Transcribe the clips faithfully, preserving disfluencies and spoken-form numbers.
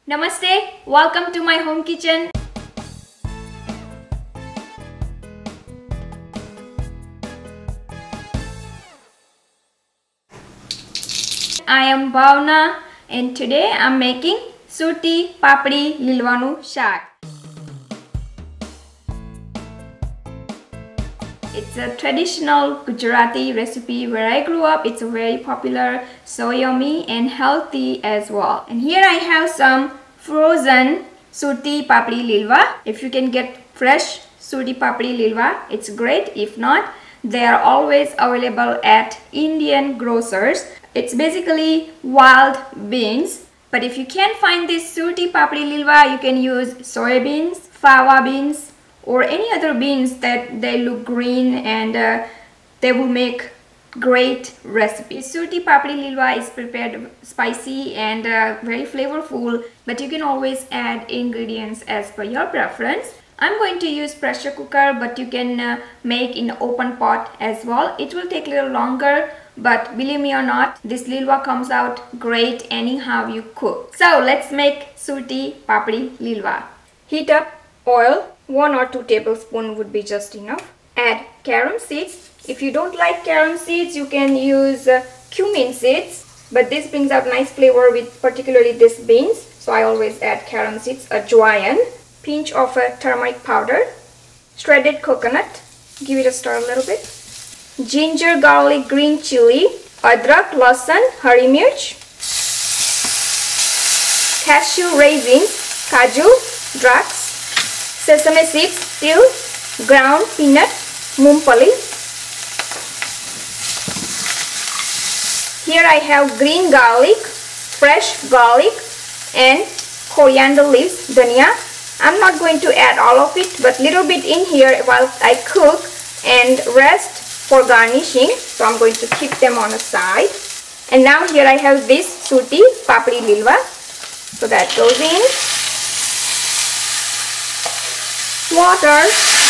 Namaste, welcome to my home kitchen. I am Bhavna and today I am making Surti Papdi Lilva Shaak. It's a traditional Gujarati recipe where I grew up. It's very popular, so yummy and healthy as well. And here I have some frozen Surti Papdi Lilva. If you can get fresh Surti Papdi Lilva, it's great. If not, they are always available at Indian grocers. It's basically wild beans. But if you can't find this Surti Papdi Lilva, you can use soybeans, fava beans, or any other beans that they look green and uh, they will make great recipes. Surti Papdi Lilva is prepared spicy and uh, very flavorful, but you can always add ingredients as per your preference. I'm going to use pressure cooker, but you can uh, make in open pot as well. It will take a little longer, but believe me or not, this Lilva comes out great anyhow you cook. So let's make Surti Papdi Lilva. Heat up oil. One or two tablespoons would be just enough. Add carom seeds. If you don't like carom seeds, you can use uh, cumin seeds, but this brings out nice flavor with particularly this beans, so I always add carom seeds. Ajwain, pinch of uh, turmeric powder, shredded coconut, give it a stir a little bit, ginger, garlic, green chili, adrak, lasan, hari mirch, cashew, raisins, kaju, drax, sesame seeds, till, ground peanut, mumpali. Here I have green garlic, fresh garlic and coriander leaves, dhania. I'm not going to add all of it, but little bit in here while I cook and rest for garnishing. So I'm going to keep them on the side. And now here I have this Surti Papdi Lilva. So that goes in. Water,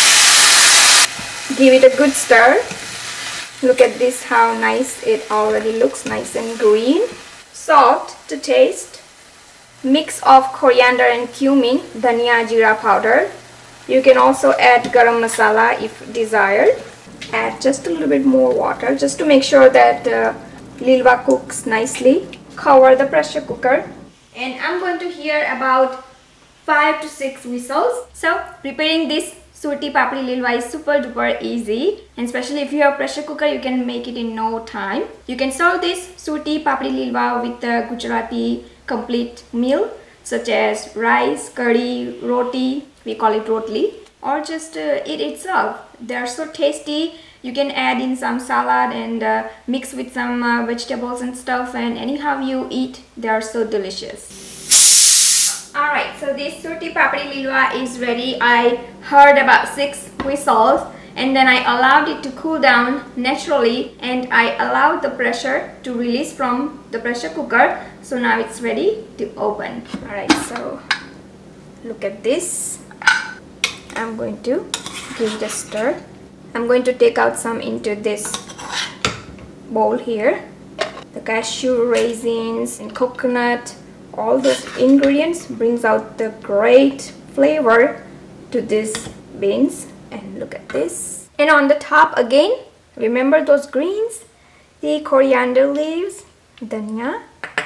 give it a good stir. Look at this, how nice it already looks, nice and green. Salt to taste, mix of coriander and cumin, Dhania-jeera powder. You can also add garam masala if desired. Add just a little bit more water just to make sure that uh, Lilva cooks nicely. Cover the pressure cooker, and I'm going to hear about five to six whistles. So preparing this Surti Papdi Lilva is super duper easy, and especially if you have pressure cooker, you can make it in no time. You can serve this Surti Papdi Lilva with a Gujarati complete meal such as rice, curry, roti, we call it rotli, or just uh, eat itself. They are so tasty. You can add in some salad and uh, mix with some uh, vegetables and stuff, and anyhow you eat, they are so delicious. Alright, so this Surti Papdi Lilva is ready. I heard about six whistles and then I allowed it to cool down naturally, and I allowed the pressure to release from the pressure cooker. So now it's ready to open. Alright, so look at this. I'm going to give it a stir. I'm going to take out some into this bowl here. The cashew, raisins and coconut, all those ingredients brings out the great flavor to these beans. And look at this. And on the top again, remember those greens, the coriander leaves, dhania,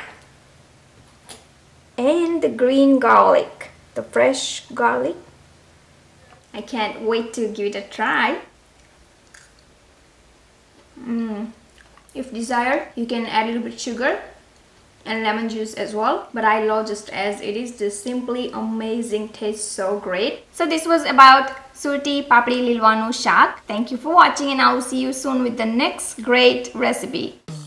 and the green garlic, the fresh garlic. I can't wait to give it a try. Mm. If desired, you can add a little bit sugar and lemon juice as well, but I love just as it is. Just simply amazing, tastes so great. So this was about Surti Papdi Lilva Shaak. Thank you for watching, and I will see you soon with the next great recipe.